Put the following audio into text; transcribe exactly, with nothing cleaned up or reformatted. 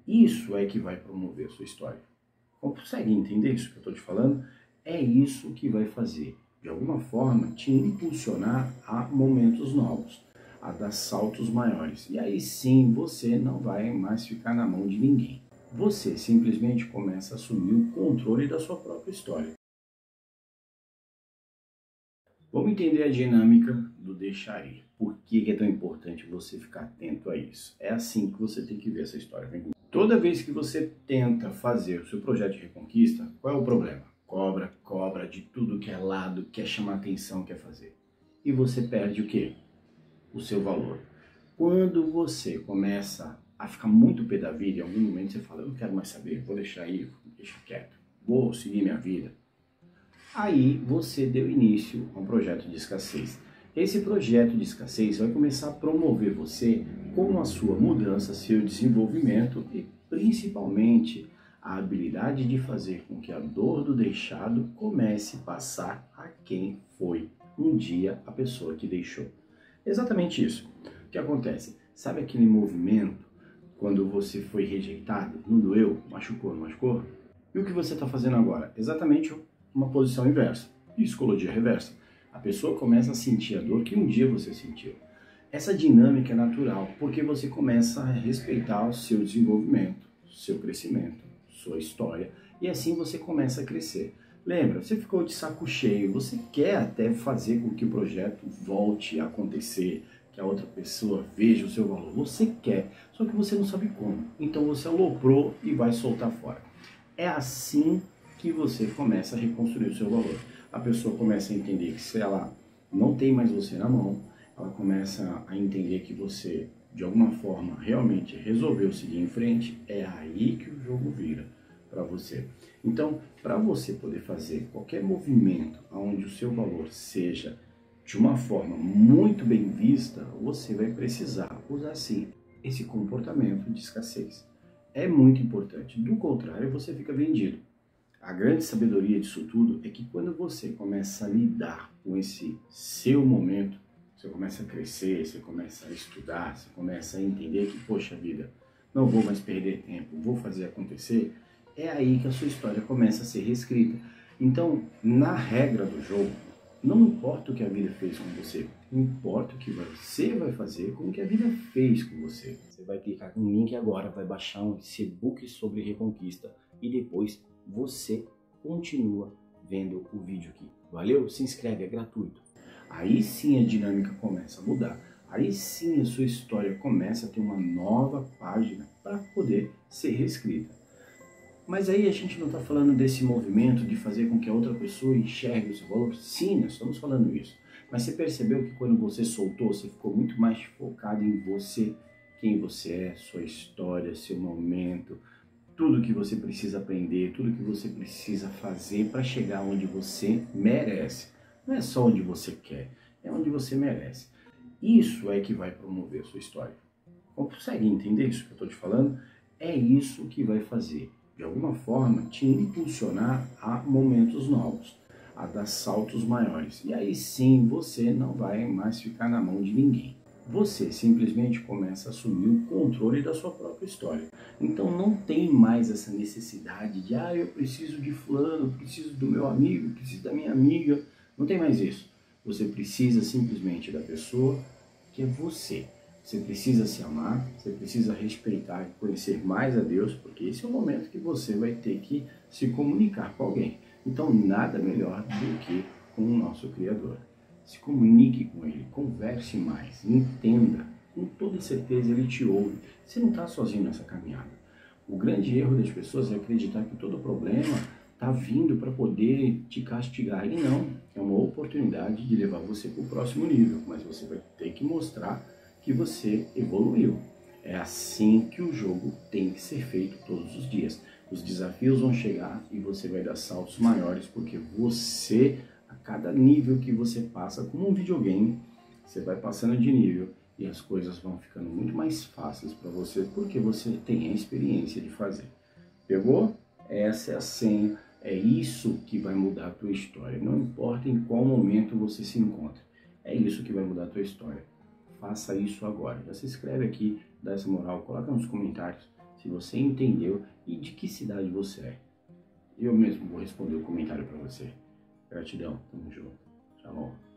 Isso é que vai promover a sua história. Consegue entender isso que eu estou te falando? É isso que vai fazer, de alguma forma, te impulsionar a momentos novos, a dar saltos maiores. E aí sim, você não vai mais ficar na mão de ninguém. Você simplesmente começa a assumir o controle da sua própria história. Vamos entender a dinâmica do deixar ir. Por que é tão importante você ficar atento a isso? É assim que você tem que ver essa história. Toda vez que você tenta fazer o seu projeto de reconquista, qual é o problema? Cobra, cobra de tudo que é lado, quer chamar atenção, quer fazer. E você perde o quê? O seu valor. Quando você começa a ficar muito pé da vida, em algum momento você fala, eu não quero mais saber, vou deixar aí, deixa quieto, vou seguir minha vida. Aí você deu início a um projeto de escassez. Esse projeto de escassez vai começar a promover você com a sua mudança, seu desenvolvimento e principalmente a habilidade de fazer com que a dor do deixado comece a passar a quem foi um dia a pessoa que deixou. Exatamente isso. O que acontece? Sabe aquele movimento quando você foi rejeitado? Não doeu? Machucou, não machucou? E o que você está fazendo agora? Exatamente uma posição inversa. Psicologia reversa. A pessoa começa a sentir a dor que um dia você sentiu. Essa dinâmica é natural, porque você começa a respeitar o seu desenvolvimento, seu crescimento, sua história, e assim você começa a crescer. Lembra, você ficou de saco cheio, você quer até fazer com que o projeto volte a acontecer, que a outra pessoa veja o seu valor. Você quer, só que você não sabe como. Então você aloprou e vai soltar fora. É assim que você começa a reconstruir o seu valor. A pessoa começa a entender que se ela não tem mais você na mão, ela começa a entender que você, de alguma forma, realmente resolveu seguir em frente, é aí que o jogo vira para você. Então, para você poder fazer qualquer movimento onde o seu valor seja de uma forma muito bem vista, você vai precisar usar sim esse comportamento de escassez. É muito importante, do contrário você fica vendido. A grande sabedoria disso tudo é que quando você começa a lidar com esse seu momento, você começa a crescer, você começa a estudar, você começa a entender que, poxa vida, não vou mais perder tempo, vou fazer acontecer, é aí que a sua história começa a ser reescrita. Então, na regra do jogo, não importa o que a vida fez com você, importa o que você vai fazer com o que a vida fez com você. Você vai clicar no link agora, vai baixar um e-book sobre reconquista e depois você continua vendo o vídeo aqui. Valeu? Se inscreve, é gratuito. Aí sim a dinâmica começa a mudar. Aí sim a sua história começa a ter uma nova página para poder ser reescrita. Mas aí a gente não está falando desse movimento de fazer com que a outra pessoa enxergue o seu valor. Sim, nós estamos falando isso. Mas você percebeu que quando você soltou, você ficou muito mais focado em você, quem você é, sua história, seu momento, tudo que você precisa aprender, tudo que você precisa fazer para chegar onde você merece. Não é só onde você quer, é onde você merece. Isso é que vai promover a sua história. Consegue entender isso que eu estou te falando? É isso que vai fazer, de alguma forma, te impulsionar a momentos novos, a dar saltos maiores. E aí sim, você não vai mais ficar na mão de ninguém. Você simplesmente começa a assumir o controle da sua própria história. Então não tem mais essa necessidade de, ah, eu preciso de fulano, preciso do meu amigo, preciso da minha amiga. Não tem mais isso. Você precisa simplesmente da pessoa que é você. Você precisa se amar, você precisa respeitar e conhecer mais a Deus, porque esse é o momento que você vai ter que se comunicar com alguém. Então nada melhor do que com o nosso Criador. Se comunique com Ele, converse mais, entenda. Com toda certeza Ele te ouve. Você não está sozinho nessa caminhada. O grande erro das pessoas é acreditar que todo problema está vindo para poder te castigar. E não, é uma oportunidade de levar você para o próximo nível. Mas você vai ter que mostrar que você evoluiu. É assim que o jogo tem que ser feito todos os dias. Os desafios vão chegar e você vai dar saltos maiores, porque você, a cada nível que você passa, como um videogame, você vai passando de nível e as coisas vão ficando muito mais fáceis para você, porque você tem a experiência de fazer. Pegou? Essa é a senha, é isso que vai mudar a tua história. Não importa em qual momento você se encontra, é isso que vai mudar a tua história. Faça isso agora. Já se inscreve aqui, dá essa moral, coloca nos comentários se você entendeu e de que cidade você é. Eu mesmo vou responder o comentário para você. Gratidão, tamo junto. Shalom.